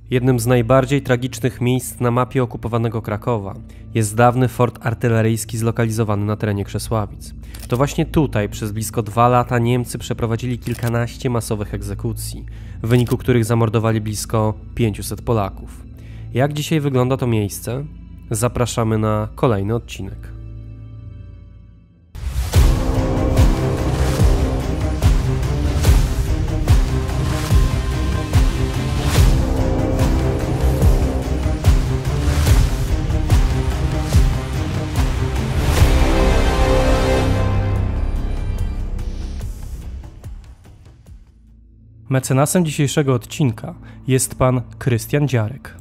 Jednym z najbardziej tragicznych miejsc na mapie okupowanego Krakowa jest dawny fort artyleryjski zlokalizowany na terenie Krzesławic. To właśnie tutaj przez blisko 2 lata Niemcy przeprowadzili kilkanaście masowych egzekucji, w wyniku których zamordowali blisko 500 Polaków. Jak dzisiaj wygląda to miejsce? Zapraszamy na kolejny odcinek. Mecenasem dzisiejszego odcinka jest pan Krystian Dziarek.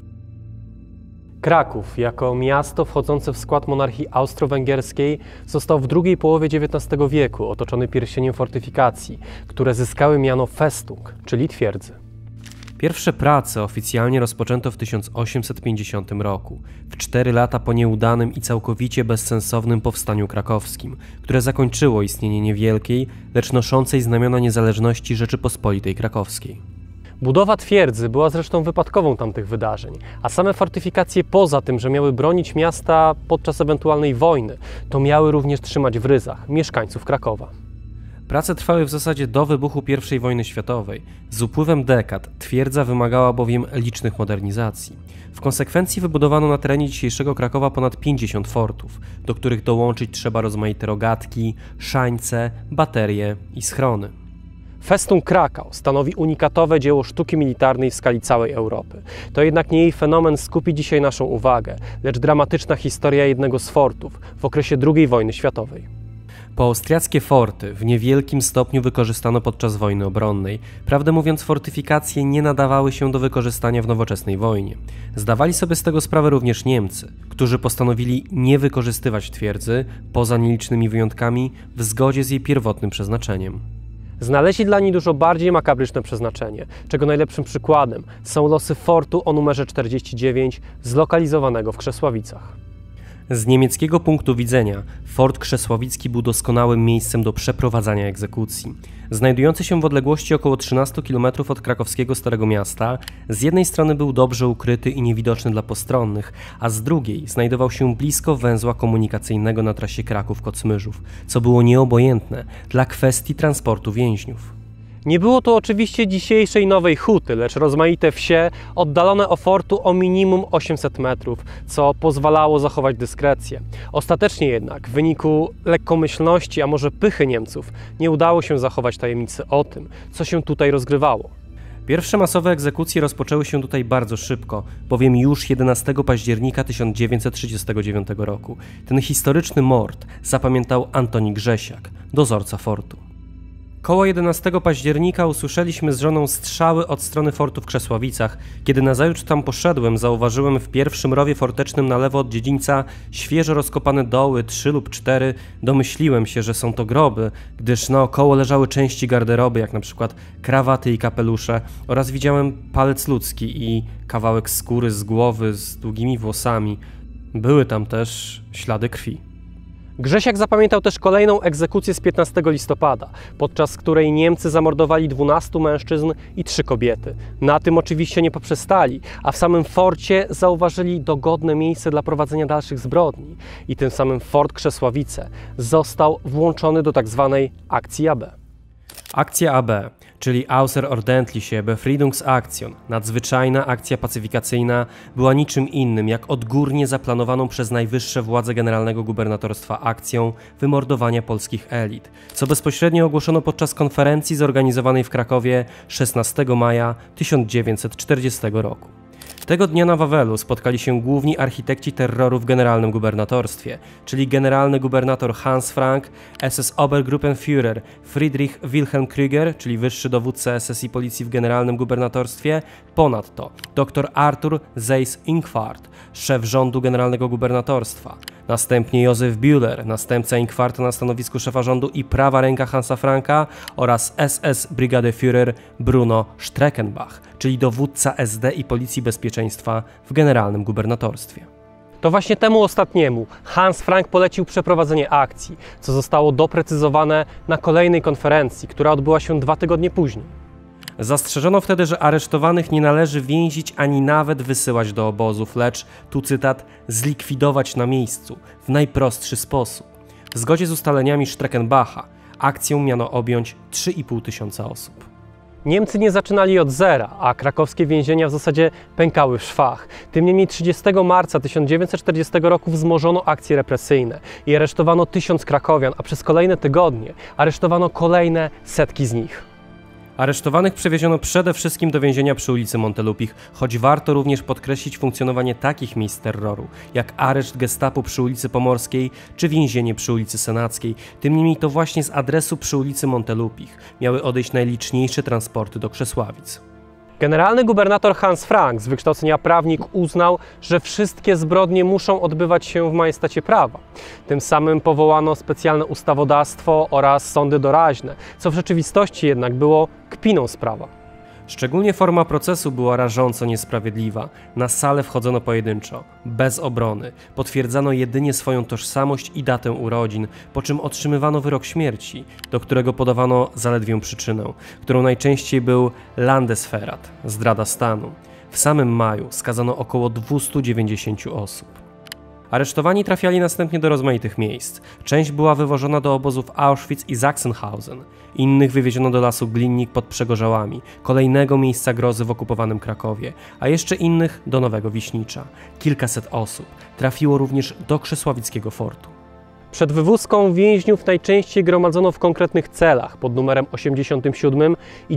Kraków, jako miasto wchodzące w skład monarchii austro-węgierskiej, został w drugiej połowie XIX wieku otoczony pierścieniem fortyfikacji, które zyskały miano Festung, czyli twierdzy. Pierwsze prace oficjalnie rozpoczęto w 1850 roku, w 4 lata po nieudanym i całkowicie bezsensownym powstaniu krakowskim, które zakończyło istnienie niewielkiej, lecz noszącej znamiona niezależności Rzeczypospolitej Krakowskiej. Budowa twierdzy była zresztą wypadkową tamtych wydarzeń, a same fortyfikacje poza tym, że miały bronić miasta podczas ewentualnej wojny, to miały również trzymać w ryzach mieszkańców Krakowa. Prace trwały w zasadzie do wybuchu I wojny światowej. Z upływem dekad twierdza wymagała bowiem licznych modernizacji. W konsekwencji wybudowano na terenie dzisiejszego Krakowa ponad 50 fortów, do których dołączyć trzeba rozmaite rogatki, szańce, baterie i schrony. Festung Krakau stanowi unikatowe dzieło sztuki militarnej w skali całej Europy. To jednak nie jej fenomen skupi dzisiaj naszą uwagę, lecz dramatyczna historia jednego z fortów w okresie II wojny światowej. Poaustriackie forty w niewielkim stopniu wykorzystano podczas wojny obronnej. Prawdę mówiąc, fortyfikacje nie nadawały się do wykorzystania w nowoczesnej wojnie. Zdawali sobie z tego sprawę również Niemcy, którzy postanowili nie wykorzystywać twierdzy, poza nielicznymi wyjątkami, w zgodzie z jej pierwotnym przeznaczeniem. Znaleźli dla niej dużo bardziej makabryczne przeznaczenie, czego najlepszym przykładem są losy fortu o numerze 49, zlokalizowanego w Krzesławicach. Z niemieckiego punktu widzenia fort krzesławicki był doskonałym miejscem do przeprowadzania egzekucji. Znajdujący się w odległości około 13 km od krakowskiego Starego Miasta, z jednej strony był dobrze ukryty i niewidoczny dla postronnych, a z drugiej znajdował się blisko węzła komunikacyjnego na trasie Kraków-Kocmyrzów, co było nieobojętne dla kwestii transportu więźniów. Nie było to oczywiście dzisiejszej Nowej Huty, lecz rozmaite wsie oddalone od fortu o minimum 800 metrów, co pozwalało zachować dyskrecję. Ostatecznie jednak w wyniku lekkomyślności, a może pychy Niemców, nie udało się zachować tajemnicy o tym, co się tutaj rozgrywało. Pierwsze masowe egzekucje rozpoczęły się tutaj bardzo szybko, bowiem już 11 października 1939 roku. Ten historyczny mord zapamiętał Antoni Grzesiak, dozorca fortu. Koło 11 października usłyszeliśmy z żoną strzały od strony fortu w Krzesławicach. Kiedy nazajutrz tam poszedłem, zauważyłem w pierwszym rowie fortecznym na lewo od dziedzińca świeżo rozkopane doły, 3 lub 4. Domyśliłem się, że są to groby, gdyż naokoło leżały części garderoby, jak na przykład krawaty i kapelusze, oraz widziałem palec ludzki i kawałek skóry z głowy z długimi włosami. Były tam też ślady krwi. Grzesiak zapamiętał też kolejną egzekucję z 15 listopada, podczas której Niemcy zamordowali 12 mężczyzn i 3 kobiety. Na tym oczywiście nie poprzestali, a w samym forcie zauważyli dogodne miejsce dla prowadzenia dalszych zbrodni i tym samym fort Krzesławice został włączony do tzw. akcji AB. Akcja AB, czyli Außerordentliche Befriedungsaktion, nadzwyczajna akcja pacyfikacyjna, była niczym innym jak odgórnie zaplanowaną przez najwyższe władze generalnego gubernatorstwa akcją wymordowania polskich elit, co bezpośrednio ogłoszono podczas konferencji zorganizowanej w Krakowie 16 maja 1940 roku. Tego dnia na Wawelu spotkali się główni architekci terroru w generalnym gubernatorstwie, czyli generalny gubernator Hans Frank, SS-Obergruppenführer Friedrich Wilhelm Krüger, czyli wyższy dowódca SS i policji w generalnym gubernatorstwie, ponadto dr Arthur Seyss-Inquart, szef rządu generalnego gubernatorstwa, następnie Józef Bühler, następca Inkwarta na stanowisku szefa rządu i prawa ręka Hansa Franka oraz SS-Brigadeführer Bruno Streckenbach, czyli dowódca SD i Policji Bezpieczeństwa w generalnym gubernatorstwie. To właśnie temu ostatniemu Hans Frank polecił przeprowadzenie akcji, co zostało doprecyzowane na kolejnej konferencji, która odbyła się 2 tygodnie później. Zastrzeżono wtedy, że aresztowanych nie należy więzić ani nawet wysyłać do obozów, lecz, tu cytat, zlikwidować na miejscu w najprostszy sposób. W zgodzie z ustaleniami Streckenbacha akcją miano objąć 3,5 tysiąca osób. Niemcy nie zaczynali od zera, a krakowskie więzienia w zasadzie pękały w szwach. Tym niemniej 30 marca 1940 roku wzmożono akcje represyjne i aresztowano 1000 krakowian, a przez kolejne tygodnie aresztowano kolejne setki z nich. Aresztowanych przewieziono przede wszystkim do więzienia przy ulicy Montelupich, choć warto również podkreślić funkcjonowanie takich miejsc terroru, jak areszt Gestapo przy ulicy Pomorskiej czy więzienie przy ulicy Senackiej. Tym niemniej to właśnie z adresu przy ulicy Montelupich miały odejść najliczniejsze transporty do Krzesławic. Generalny gubernator Hans Frank, z wykształcenia prawnik, uznał, że wszystkie zbrodnie muszą odbywać się w majestacie prawa. Tym samym powołano specjalne ustawodawstwo oraz sądy doraźne, co w rzeczywistości jednak było kpiną z prawa. Szczególnie forma procesu była rażąco niesprawiedliwa. Na salę wchodzono pojedynczo, bez obrony. Potwierdzano jedynie swoją tożsamość i datę urodzin, po czym otrzymywano wyrok śmierci, do którego podawano zaledwie przyczynę, którą najczęściej był Landesverrat, zdrada stanu. W samym maju skazano około 290 osób. Aresztowani trafiali następnie do rozmaitych miejsc. Część była wywożona do obozów Auschwitz i Sachsenhausen. Innych wywieziono do lasu Glinnik pod Przegorzałami, kolejnego miejsca grozy w okupowanym Krakowie, a jeszcze innych do Nowego Wiśnicza. Kilkaset osób trafiło również do Krzesławickiego fortu. Przed wywózką więźniów najczęściej gromadzono w konkretnych celach pod numerem 87 i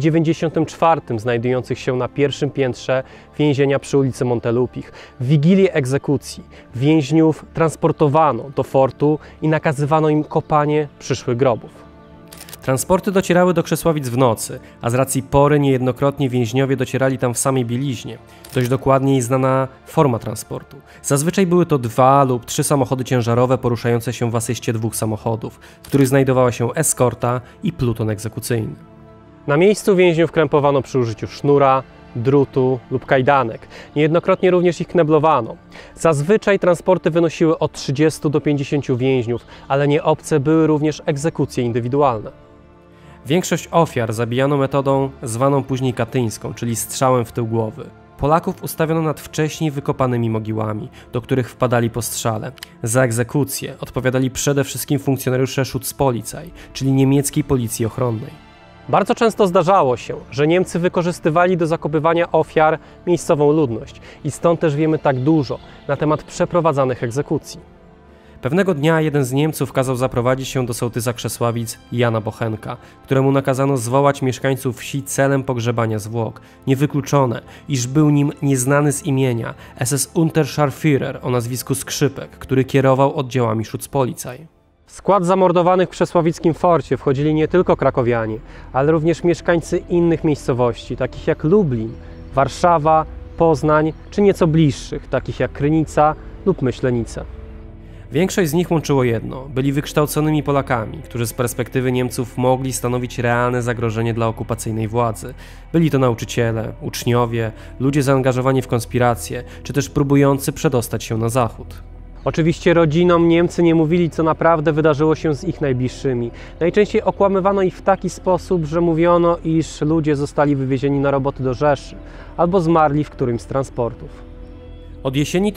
94 znajdujących się na pierwszym piętrze więzienia przy ulicy Montelupich. W wigilię egzekucji więźniów transportowano do fortu i nakazywano im kopanie przyszłych grobów. Transporty docierały do Krzesławic w nocy, a z racji pory niejednokrotnie więźniowie docierali tam w samej bieliźnie. Dość dokładniej znana forma transportu. Zazwyczaj były to 2 lub 3 samochody ciężarowe poruszające się w asyście 2 samochodów, w których znajdowała się eskorta i pluton egzekucyjny. Na miejscu więźniów krępowano przy użyciu sznura, drutu lub kajdanek. Niejednokrotnie również ich kneblowano. Zazwyczaj transporty wynosiły od 30 do 50 więźniów, ale nie obce były również egzekucje indywidualne. Większość ofiar zabijano metodą zwaną później katyńską, czyli strzałem w tył głowy. Polaków ustawiono nad wcześniej wykopanymi mogiłami, do których wpadali po strzale. Za egzekucję odpowiadali przede wszystkim funkcjonariusze Schutzpolizei, czyli niemieckiej policji ochronnej. Bardzo często zdarzało się, że Niemcy wykorzystywali do zakopywania ofiar miejscową ludność i stąd też wiemy tak dużo na temat przeprowadzanych egzekucji. Pewnego dnia jeden z Niemców kazał zaprowadzić się do sołtysa Krzesławic Jana Bochenka, któremu nakazano zwołać mieszkańców wsi celem pogrzebania zwłok. Niewykluczone, iż był nim nieznany z imienia SS-Unterscharführer o nazwisku Skrzypek, który kierował oddziałami Schutzpolizei. W skład zamordowanych w krzesławickim forcie wchodzili nie tylko krakowianie, ale również mieszkańcy innych miejscowości, takich jak Lublin, Warszawa, Poznań, czy nieco bliższych, takich jak Krynica lub Myślenice. Większość z nich łączyło jedno – byli wykształconymi Polakami, którzy z perspektywy Niemców mogli stanowić realne zagrożenie dla okupacyjnej władzy. Byli to nauczyciele, uczniowie, ludzie zaangażowani w konspiracje, czy też próbujący przedostać się na zachód. Oczywiście rodzinom Niemcy nie mówili, co naprawdę wydarzyło się z ich najbliższymi. Najczęściej okłamywano ich w taki sposób, że mówiono, iż ludzie zostali wywiezieni na roboty do Rzeszy albo zmarli w którymś z transportów. Od jesieni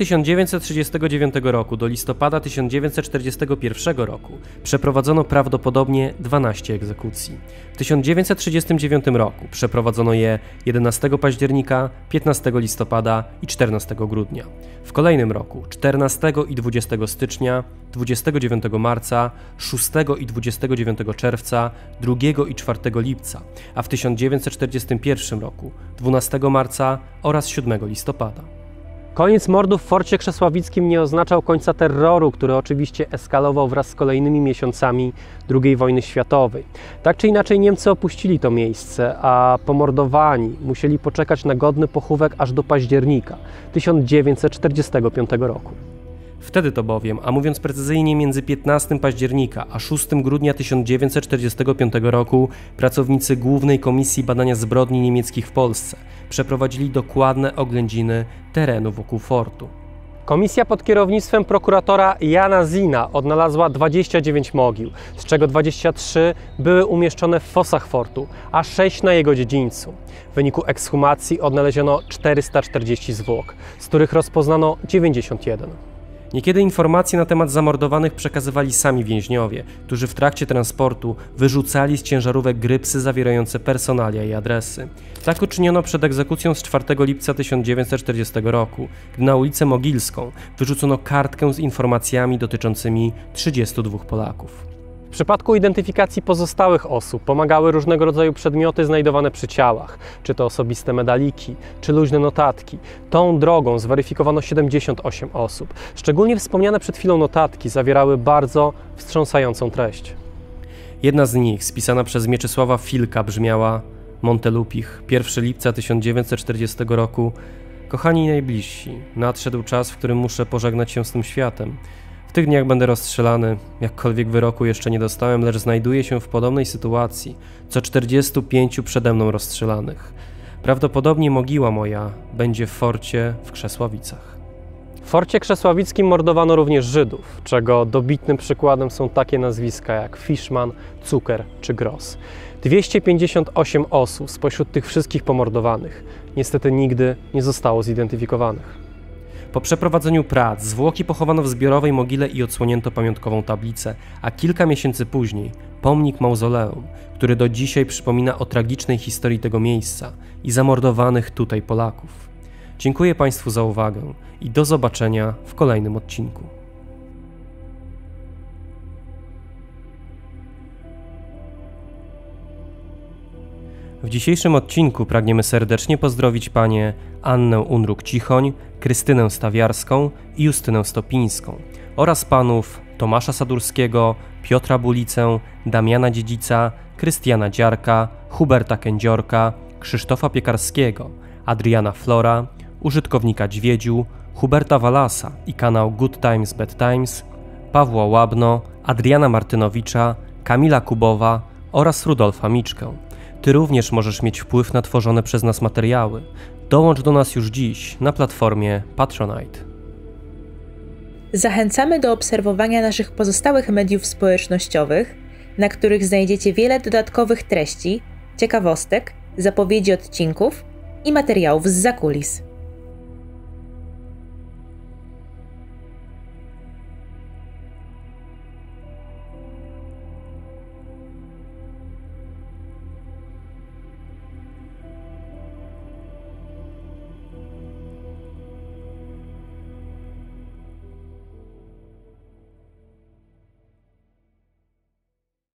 1939 roku do listopada 1941 roku przeprowadzono prawdopodobnie 12 egzekucji. W 1939 roku przeprowadzono je 11 października, 15 listopada i 14 grudnia. W kolejnym roku 14 i 20 stycznia, 29 marca, 6 i 29 czerwca, 2 i 4 lipca, a w 1941 roku 12 marca oraz 7 listopada. Koniec mordów w forcie krzesławickim nie oznaczał końca terroru, który oczywiście eskalował wraz z kolejnymi miesiącami II wojny światowej. Tak czy inaczej Niemcy opuścili to miejsce, a pomordowani musieli poczekać na godny pochówek aż do października 1945 roku. Wtedy to bowiem, a mówiąc precyzyjnie między 15 października a 6 grudnia 1945 roku, pracownicy Głównej Komisji Badania Zbrodni Niemieckich w Polsce przeprowadzili dokładne oględziny terenu wokół fortu. Komisja pod kierownictwem prokuratora Jana Zina odnalazła 29 mogił, z czego 23 były umieszczone w fosach fortu, a 6 na jego dziedzińcu. W wyniku ekshumacji odnaleziono 440 zwłok, z których rozpoznano 91. Niekiedy informacje na temat zamordowanych przekazywali sami więźniowie, którzy w trakcie transportu wyrzucali z ciężarówek grypsy zawierające personalia i adresy. Tak uczyniono przed egzekucją z 4 lipca 1940 roku, gdy na ulicę Mogilską wyrzucono kartkę z informacjami dotyczącymi 32 Polaków. W przypadku identyfikacji pozostałych osób pomagały różnego rodzaju przedmioty znajdowane przy ciałach, czy to osobiste medaliki, czy luźne notatki. Tą drogą zweryfikowano 78 osób. Szczególnie wspomniane przed chwilą notatki zawierały bardzo wstrząsającą treść. Jedna z nich, spisana przez Mieczysława Filka, brzmiała: Montelupich, 1 lipca 1940 roku. Kochani najbliżsi, nadszedł czas, w którym muszę pożegnać się z tym światem. W tych dniach będę rozstrzelany, jakkolwiek wyroku jeszcze nie dostałem, lecz znajduję się w podobnej sytuacji, co 45 przede mną rozstrzelanych. Prawdopodobnie mogiła moja będzie w forcie w Krzesławicach. W forcie krzesławickim mordowano również Żydów, czego dobitnym przykładem są takie nazwiska jak Fischman, Zucker czy Gross. 258 osób spośród tych wszystkich pomordowanych niestety nigdy nie zostało zidentyfikowanych. Po przeprowadzeniu prac zwłoki pochowano w zbiorowej mogile i odsłonięto pamiątkową tablicę, a kilka miesięcy później pomnik mauzoleum, który do dzisiaj przypomina o tragicznej historii tego miejsca i zamordowanych tutaj Polaków. Dziękuję Państwu za uwagę i do zobaczenia w kolejnym odcinku. W dzisiejszym odcinku pragniemy serdecznie pozdrowić panie Annę Unruk-Cichoń, Krystynę Stawiarską i Justynę Stopińską oraz panów Tomasza Sadurskiego, Piotra Bulicę, Damiana Dziedzica, Krystiana Dziarka, Huberta Kędziorka, Krzysztofa Piekarskiego, Adriana Flora, użytkownika Dźwiedziu, Huberta Walasa i kanał Good Times Bad Times, Pawła Łabno, Adriana Martynowicza, Kamila Kubowa oraz Rudolfa Miczkę. Ty również możesz mieć wpływ na tworzone przez nas materiały. Dołącz do nas już dziś na platformie Patronite. Zachęcamy do obserwowania naszych pozostałych mediów społecznościowych, na których znajdziecie wiele dodatkowych treści, ciekawostek, zapowiedzi odcinków i materiałów zza kulis.